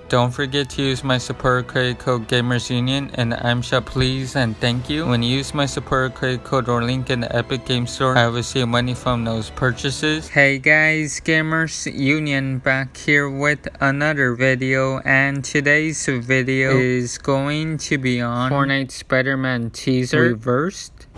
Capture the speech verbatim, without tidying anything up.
Don't forget to use my support credit code GamersUnion and I'm shop please and thank you. When you use my support credit code or link in the Epic Game Store, I will receive money from those purchases. Hey guys, Gamers Union back here with another video, and today's video is going to be on Fortnite SpiderMan teaser reversed.